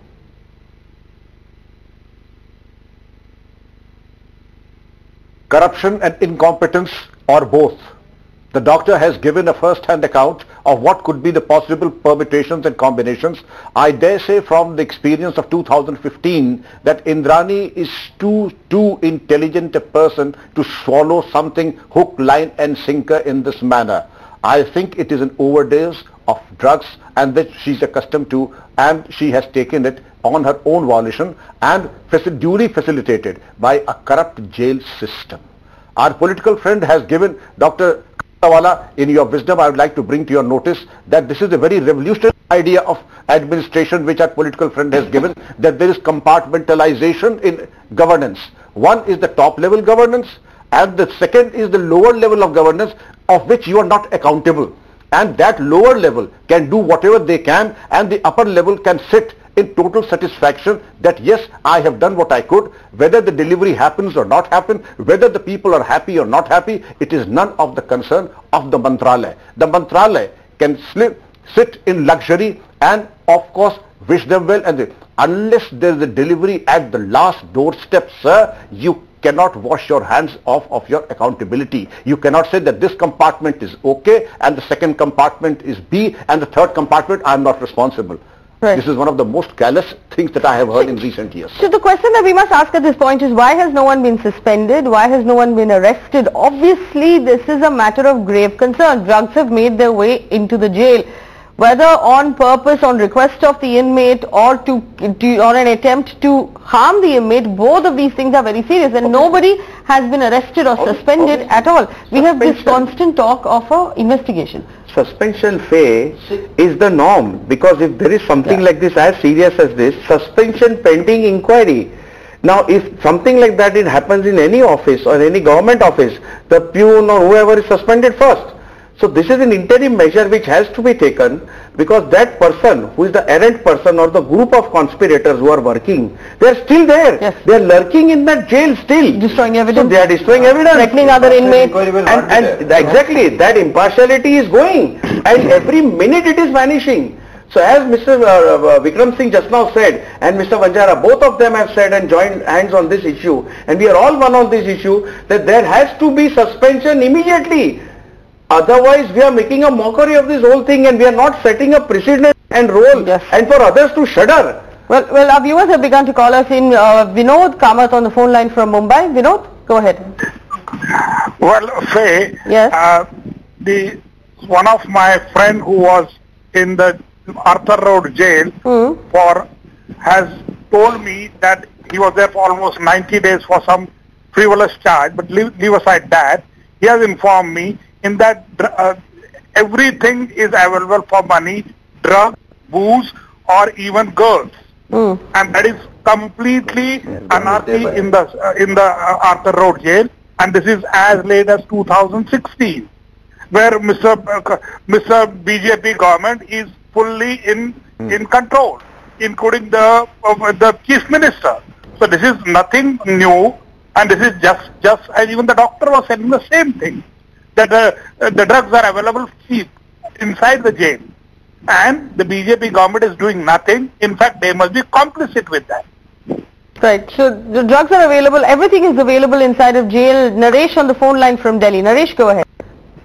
Corruption and incompetence, or both. The doctor has given a first-hand account of what could be the possible permutations and combinations. I dare say from the experience of two thousand fifteen that Indrani is too, too intelligent a person to swallow something hook, line and sinker in this manner. I think it is an overdose of drugs and that she's accustomed to, and she has taken it on her own volition and faci- duly facilitated by a corrupt jail system. Our political friend has given, Doctor Wala, in your wisdom, I would like to bring to your notice that this is a very revolutionary idea of administration which our political friend has given, that there is compartmentalization in governance. One is the top level governance and the second is the lower level of governance of which you are not accountable. And that lower level can do whatever they can and the upper level can sit in total satisfaction that yes, I have done what I could. Whether the delivery happens or not happen, whether the people are happy or not happy, it is none of the concern of the Mantralaya. The Mantralaya can slip, sit in luxury and of course wish them well, and they, unless there is a delivery at the last doorstep, sir, you cannot wash your hands off of your accountability. You cannot say that this compartment is okay and the second compartment is B and the third compartment I am not responsible. Right. This is one of the most callous things that I have heard in recent years. So the question that we must ask at this point is, why has no one been suspended? Why has no one been arrested? Obviously, this is a matter of grave concern. Drugs have made their way into the jail, whether on purpose, on request of the inmate, or to, to or an attempt to harm the inmate. Both of these things are very serious, and okay. nobody has been arrested or suspended okay. at all. We have this constant talk of an investigation. Suspension phase is the norm, because if there is something yeah. like this as serious as this, suspension pending inquiry. Now if something like that it happens in any office or any government office, the peon or whoever is suspended first. So this is an interim measure which has to be taken, because that person who is the errant person or the group of conspirators who are working, they are still there. Yes. They are lurking in that jail still. Destroying evidence. So they are destroying evidence. Threatening other inmates. And, and exactly, that impartiality is going and every minute it is vanishing. So as Mister Uh, uh, Vikram Singh just now said and Mister Vanjara, both of them have said and joined hands on this issue, and we are all one on this issue, that there has to be suspension immediately. Otherwise we are making a mockery of this whole thing and we are not setting a precedent and role yes. and for others to shudder. Well, well, our viewers have begun to call us in. Uh, Vinod Kamath on the phone line from Mumbai. Vinod, go ahead. Well, say, yes. uh, the one of my friend who was in the Arthur Road jail mm. for has told me that he was there for almost ninety days for some frivolous charge, but leave, leave aside that, he has informed me in that uh, everything is available for money, drugs, booze, or even girls, mm. and that is completely anarchy in the uh, in the uh, Arthur Road jail, and this is as late as two thousand sixteen, where Mister Uh, Mister B J P government is fully in mm. in control, including the uh, the chief minister. So this is nothing new, and this is just just and even the doctor was saying the same thing, that uh, the drugs are available cheap inside the jail, and the B J P government is doing nothing. In fact, they must be complicit with that. Right. So the drugs are available. Everything is available inside of jail. Naresh on the phone line from Delhi. Naresh, go ahead.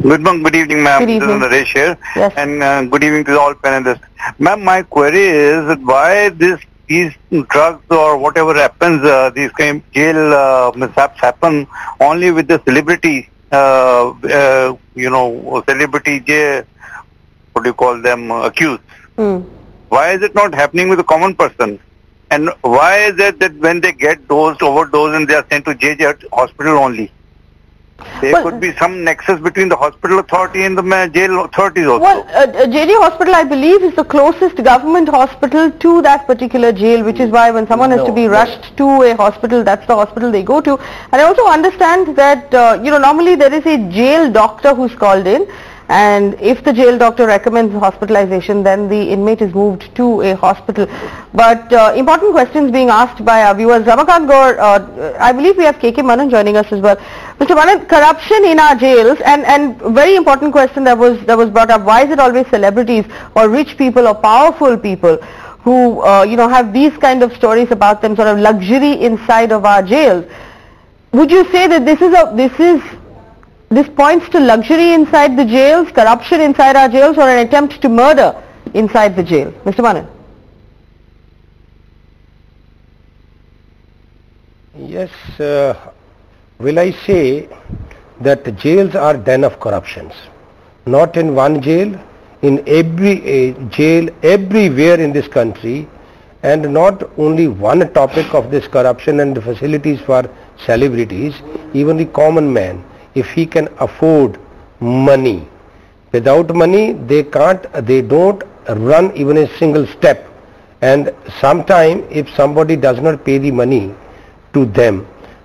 Good morning, good evening, ma'am. Good This is evening. Naresh here. Yes. And uh, good evening to all panelists. Ma'am, my query is that why this these drugs or whatever happens, uh, these kind of jail uh, mishaps happen only with the celebrity, uh, uh, you know, celebrity jail, what do you call them, uh, accused. Hmm. Why is it not happening with the common person? And why is it that when they get dosed, overdosed, and they are sent to J J hospital only? There Well, could be some nexus between the hospital authority and the ma- jail authorities also. Well, uh, uh, J J Hospital, I believe, is the closest government hospital to that particular jail, which is why when someone has No, to be no. rushed to a hospital, that's the hospital they go to. And I also understand that, uh, you know, normally there is a jail doctor who's called in, and if the jail doctor recommends hospitalization, then the inmate is moved to a hospital. But uh, important questions being asked by our viewers. Ramakant Gaur, uh, I believe we have K K Manan joining us as well. Mister Manan, corruption in our jails, and, and very important question that was, that was brought up, why is it always celebrities or rich people or powerful people who, uh, you know, have these kind of stories about them, sort of luxury inside of our jails? Would you say that this is a, this is, this points to luxury inside the jails, corruption inside our jails, or an attempt to murder inside the jail? Mister Manan. Yes, uh, will I say that jails are den of corruptions. Not in one jail, in every uh, jail, everywhere in this country, and not only one topic of this corruption and the facilities for celebrities, even the common man, if he can afford money. Without money, they can't, they don't run even a single step. And sometime, if somebody does not pay the money to them,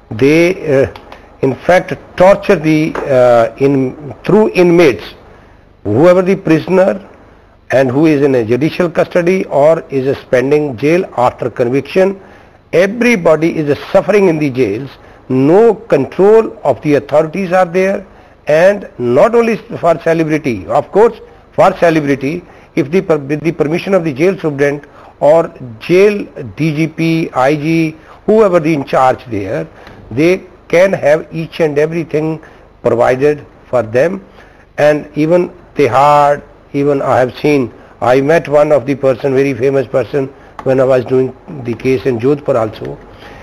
they uh, in fact torture the uh, in through inmates, whoever the prisoner and who is in a judicial custody or is spending jail after conviction. Everybody is suffering in the jails. No control of the authorities are there, and not only for celebrity, of course for celebrity, if the, with the permission of the jail superintendent or jail D G P, I G, whoever the in charge there, they can have each and everything provided for them. And even they had, even I have seen, I met one of the person, very famous person, when I was doing the case in Jodhpur also.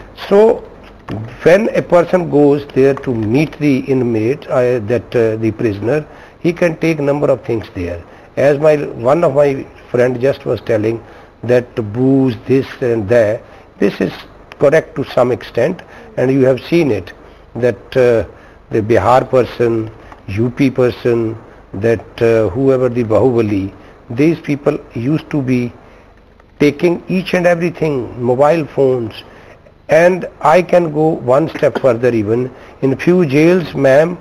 So when a person goes there to meet the inmate, uh, that uh, the prisoner, he can take number of things there. As my one of my friend just was telling, that booze, this and that, this is correct to some extent, and you have seen it, that uh, the Bihar person, U P person, that uh, whoever the Bahubali, these people used to be taking each and everything, mobile phones. And I can go one step further even. In few jails, ma'am,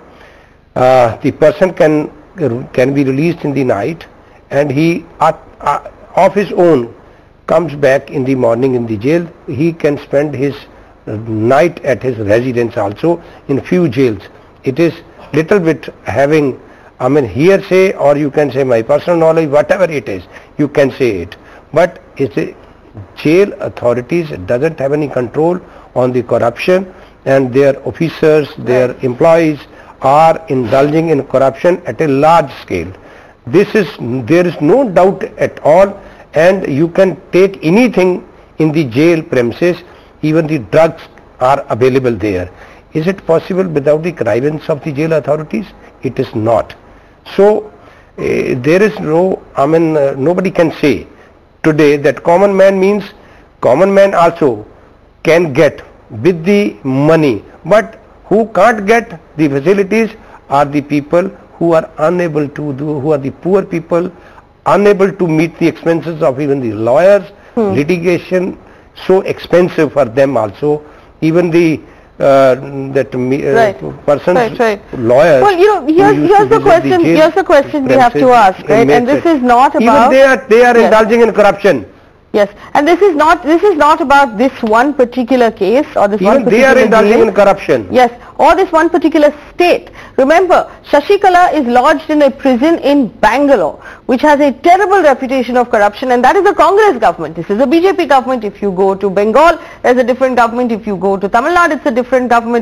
uh, the person can can be released in the night, and he uh, uh, of his own comes back in the morning in the jail. He can spend his uh, night at his residence also. In few jails, it is little bit having, I mean, hearsay, or you can say my personal knowledge, whatever it is, you can say it. But it's a jail authorities doesn't have any control on the corruption, and their officers, their employees are indulging in corruption at a large scale. This is, there is no doubt at all, and you can take anything in the jail premises, even the drugs are available there. Is it possible without the connivance of the jail authorities? It is not. So uh, there is no, I mean, uh, nobody can say today that common man means common man also can get with the money, but who can't get the facilities are the people who are unable to do, who are the poor people, unable to meet the expenses of even the lawyers, hmm. litigation, so expensive for them also, even the uh, that uh, right. person's right, right. lawyers. Well, you know, here's, here's the question. The here's the question we have to ask, right? And this is not about. Even they are they are yes. indulging in corruption. Yes, and this is not this is not about this one particular case or this Even one particular they are indulging jail. in corruption. Yes, or this one particular state. Remember, Shashikala is lodged in a prison in Bangalore, which has a terrible reputation of corruption, and that is a Congress government. This is a B J P government. If you go to Bengal, there's a different government. If you go to Tamil Nadu, it's a different government.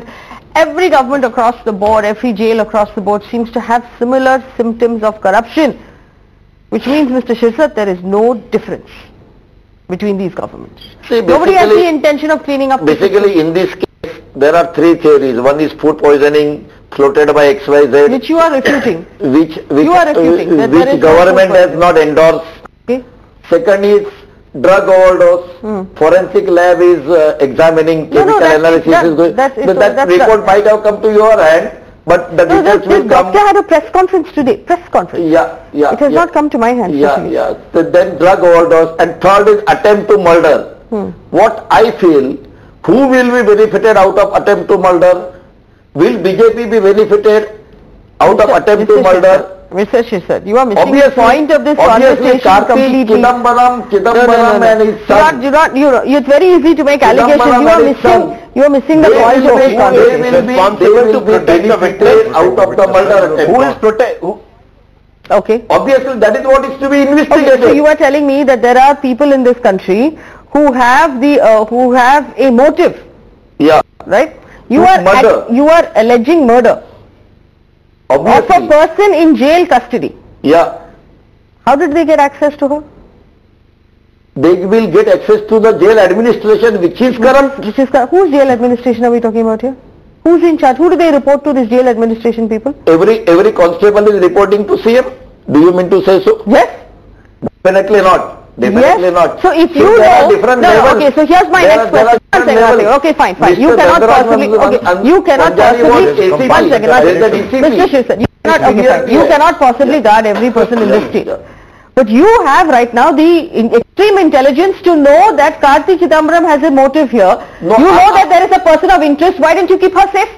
every government across the board, every jail across the board seems to have similar symptoms of corruption, which means, Mister Sirsat, there is no difference between these governments. See, nobody has the intention of cleaning up. Basically, in this case, there are three theories. One is food poisoning floated by X Y Z, which you are refuting. Which which, you are refuting. uh, which government has not endorsed. Okay. Second is drug overdose. Hmm. Forensic lab is uh, examining, No, no, chemical that's- analysis that- is going. that's- But so that that's report the- might have come to your hand, but the No, details this, will this come. doctor had a press conference today. Press conference. Yeah, yeah. It has yeah. not come to my hand. Yeah, especially. yeah. So then drug overdose, and third is attempt to murder. Hmm. What I feel, who will be benefited out of attempt to murder? Will B J P be benefited out of attempt to murder? Mister Sirsat, you are missing Obviously, the point of this obviously conversation Karti completely. Chidambaram, Chidambaram No, no, no, no. and his You son. are, you are, you are, it's very easy to make allegations. Chidambaram You are and his missing, son. you are missing the They point will of be- this they conversation. will be, they responsible will to be protect the benefited victim. out of the murder attempt. Who is protect? Who? Okay. Obviously, that is what is to be Okay, investigated. so you are telling me that there are people in this country who have the uh, who have a motive, Yeah. right? You To are murder. at- you are alleging murder of a Obviously. person in jail custody. Yeah. How did they get access to her? They will get access to the jail administration, which is corrupt. Which is corrupt. Whose jail administration are we talking about here? Who's in charge? Who do they report to, this jail administration people? Every every constable is reporting to C M. Do you mean to say so? Yes. Definitely not. Definitely Yes. not. So if See, you there are know, different no, no, levels. okay. So here's my There next are- there are question. One different second, one second. levels. Okay, fine, fine. You Mister cannot Dandaraj possibly. was Okay, un- you cannot Punjabi was possibly. A C P. One second, one There is a second. D C P. Mister Sirsat, you cannot. Okay, Yeah, fine. You yeah. cannot possibly guard every person in this state. But you have right now the in- extreme intelligence to know that Karti Chidambaram has a motive here. No, you know I- that there is a person of interest. Why didn't you keep her safe?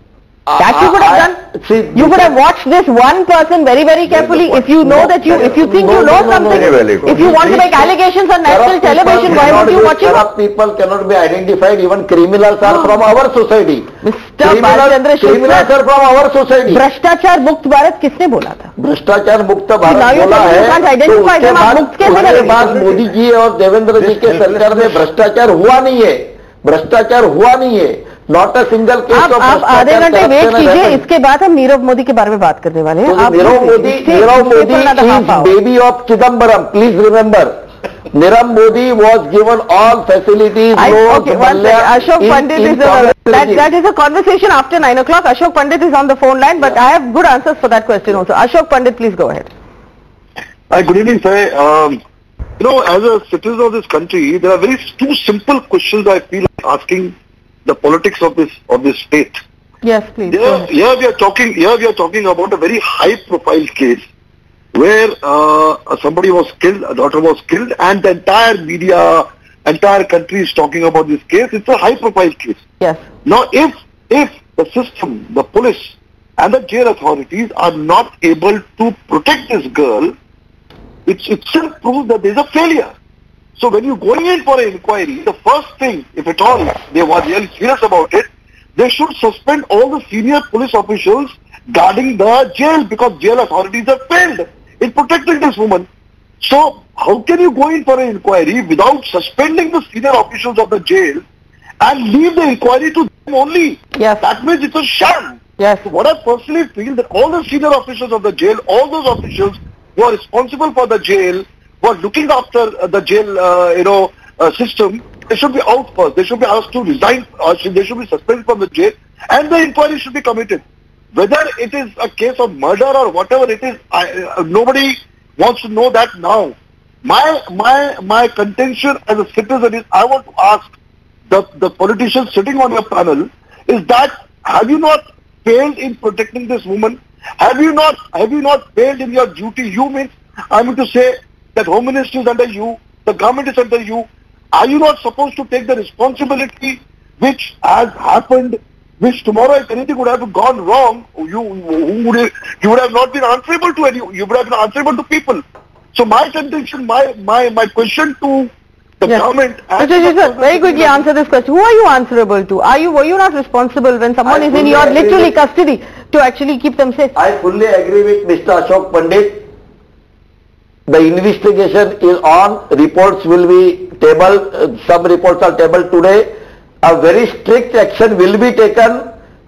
That you could have I- done. See, You could have watched this one person very, very carefully. If you know that you, if you think No, you know no, no, no. something, Very valid. if you want to make allegations on national Corrupt television, people why cannot would you be- watch it? Corrupt people cannot be identified. Even criminals are from our society. Mister Criminals, Balchandra criminals Sirsat, are from our society. भ्रष्टाचार मुक्त भारत किसने बोला था? भ्रष्टाचार मुक्त Now Bharat you're बोला saying you है can't तो identify उसके them, आप बाद मुक्त कैसे उसके करेंगे? बाद मोदी जी और देवेंद्र जी के सरकार में भ्रष्टाचार हुआ नहीं है, भ्रष्टाचार हुआ नहीं है, नॉट अ सिंगल केस आप ऑफ आप आधे घंटे वेट कीजिए, इसके बाद हम नीरव मोदी के बारे में बात करने वाले हैं। आप Nirav Modi Nirav Modi is baby of Chidambaram. Please remember, Nirav Modi was given all facilities. I, loans, okay, one Mallya second. Ashok in- Pandit in is a, Congress that, regime. that is a conversation after nine o'clock. Ashok Pandit is on the phone line, but I have good answers for that question also. Ashok Pandit, please go ahead. Hi, good evening, sir. Um, you know, as a citizen of this country, there are very two simple questions I feel like asking the politics of this of this state. Yes, please. go Here, ahead. here we are talking. Here we are talking about a very high-profile case where uh, somebody was killed, a daughter was killed, and the entire media, entire country is talking about this case. It's a high-profile case. Yes. Now, if if the system, the police, and the jail authorities are not able to protect this girl, it itself proves that there is a failure. So when you're going in for an inquiry, the first thing, if at all they were really serious about it, they should suspend all the senior police officials guarding the jail because jail authorities have failed in protecting this woman. So how can you go in for an inquiry without suspending the senior officials of the jail and leave the inquiry to them only? Yes. That means it's a sham. Yes. So what I personally feel that all the senior officials of the jail, all those officials who are responsible for the jail, who are looking after uh, the jail, uh, you know, uh, system, they should be out first. They should be asked to resign, or should, they should be suspended from the jail, and the inquiry should be committed. Whether it is a case of murder or whatever it is, I, uh, nobody wants to know that now. My my my contention as a citizen is, I want to ask the the politicians sitting on your panel, is that have you not failed in protecting this woman? Have you not have you not failed in your duty? You mean, I mean to say that Home Ministry is under you, the government is under you. Are you not supposed to take the responsibility which has happened, which tomorrow if anything would have gone wrong, you, who would, you would have not been answerable to any, you would have been answerable to people. So my contention, my, my, my question to the Yes. government... and Mister to the Sirsat, very Congress quickly is- answer this question. Who are you answerable to? Are you, were you not responsible when someone I is in fully your agree literally with- custody to actually keep them safe? I fully agree with Mister Ashok Pandit. The investigation is on. Reports will be tabled. Uh, some reports are tabled today. A very strict action will be taken.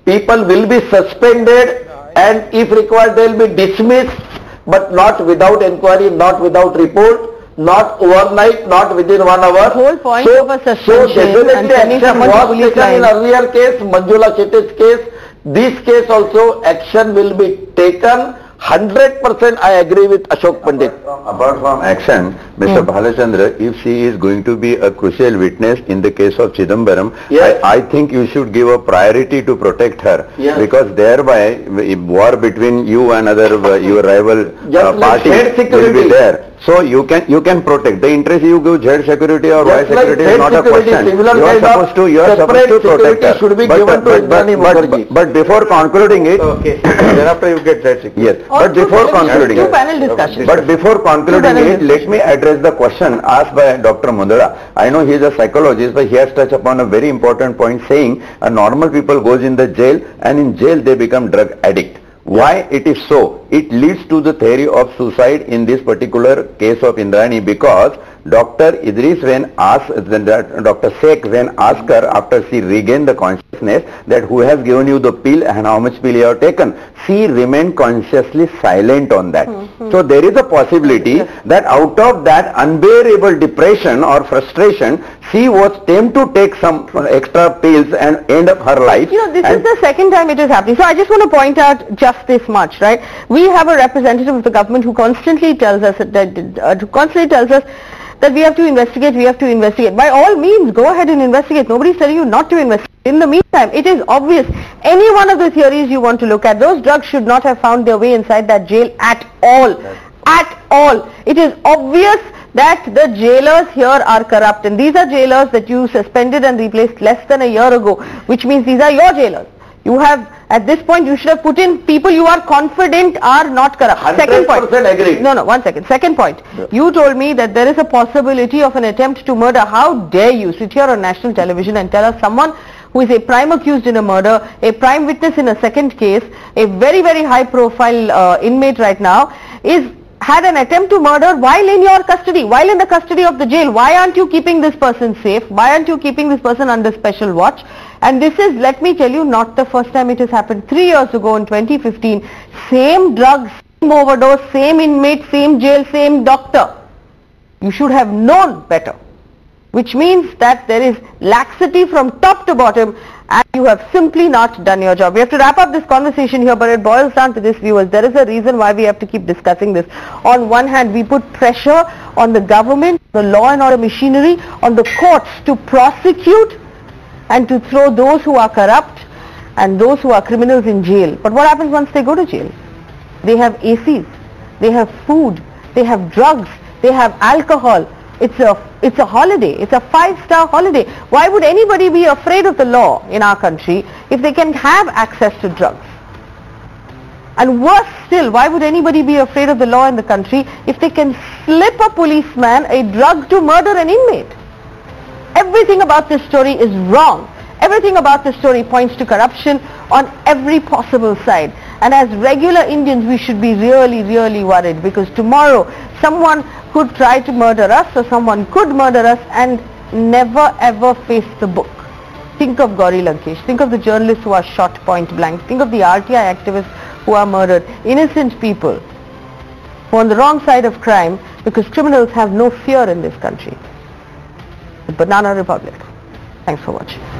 people will be suspended and if required they will be dismissed, but not without inquiry, not without report, not overnight, not within one hour. The whole point so, of a suspension so definitely and action was taken in earlier case, Manjula Shetty's case. This case also action will be taken. one hundred percent I agree with Ashok Pandit. Apart from action, Mister Hmm. Bhalachandra, if she is going to be a crucial witness in the case of Chidambaram, yes. I, I think you should give a priority to protect her, yes. because thereby war between you and other uh, your rival uh, like party will be there. So you can you can protect the interest. You give Z security or Y security like is not a question. You are supposed to you are supposed to protect her. Should be but, given but, to but, but, but, but before concluding it, okay. thereafter you get Z security. Yes, Or but before concluding two it, panel discussions. but before concluding it, let me address the question asked by Doctor Mundra. I know he is a psychologist, but he has touched upon a very important point, saying a normal people goes in the jail and in jail they become drug addict. Why it is so? It leads to the theory of suicide in this particular case of Indrani, because Doctor Idris when asked, Doctor Sheikh when asked her after she regained the consciousness that who has given you the pill and how much pill you have taken, she remained consciously silent on that. Mm-hmm. So there is a possibility that out of that unbearable depression or frustration, she was tempted to take some extra pills and end up her life. You know, this is the second time it is happening. So I just want to point out just this much, right? We have a representative of the government who constantly tells us that, uh, who constantly tells us that we have to investigate, we have to investigate. By all means, go ahead and investigate. Nobody's telling you not to investigate. In the meantime, it is obvious, any one of the theories you want to look at, those drugs should not have found their way inside that jail at all. At all. It is obvious that the jailers here are corrupt, and these are jailers that you suspended and replaced less than a year ago, which means these are your jailers. You have, at this point, you should have put in people you are confident are not corrupt. Second point. Agree. No, no, one second. Second point. Yeah. You told me that there is a possibility of an attempt to murder. How dare you sit here on national television and tell us someone who is a prime accused in a murder, a prime witness in a second case, a very, very high profile uh, inmate right now, is had an attempt to murder while in your custody, while in the custody of the jail. Why aren't you keeping this person safe? Why aren't you keeping this person under special watch? And this is, let me tell you, not the first time it has happened. Three years ago in twenty fifteen, same drugs, same overdose, same inmate, same jail, same doctor. You should have known better. Which means that there is laxity from top to bottom and you have simply not done your job. We have to wrap up this conversation here, but it boils down to this, viewers. There is a reason why we have to keep discussing this. On one hand, we put pressure on the government, the law and order machinery, on the courts to prosecute and to throw those who are corrupt and those who are criminals in jail. But what happens once they go to jail? They have A Cs, they have food, they have drugs, they have alcohol. It's a, it's a holiday. It's a five-star holiday. Why would anybody be afraid of the law in our country if they can have access to drugs? And worse still, why would anybody be afraid of the law in the country if they can slip a policeman a drug to murder an inmate? Everything about this story is wrong. Everything about this story points to corruption on every possible side. And as regular Indians, we should be really, really worried, because tomorrow someone could try to murder us, or someone could murder us and never ever face the book. Think of Gauri Lankesh. Think of the journalists who are shot point blank. Think of the R T I activists who are murdered. Innocent people who are on the wrong side of crime, because criminals have no fear in this country. The Banana Republic. Thanks for watching.